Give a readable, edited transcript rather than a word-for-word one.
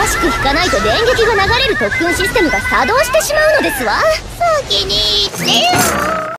しく引かないと電撃が流れる特訓システムが作動してしまうのですわ。先に言ってよ。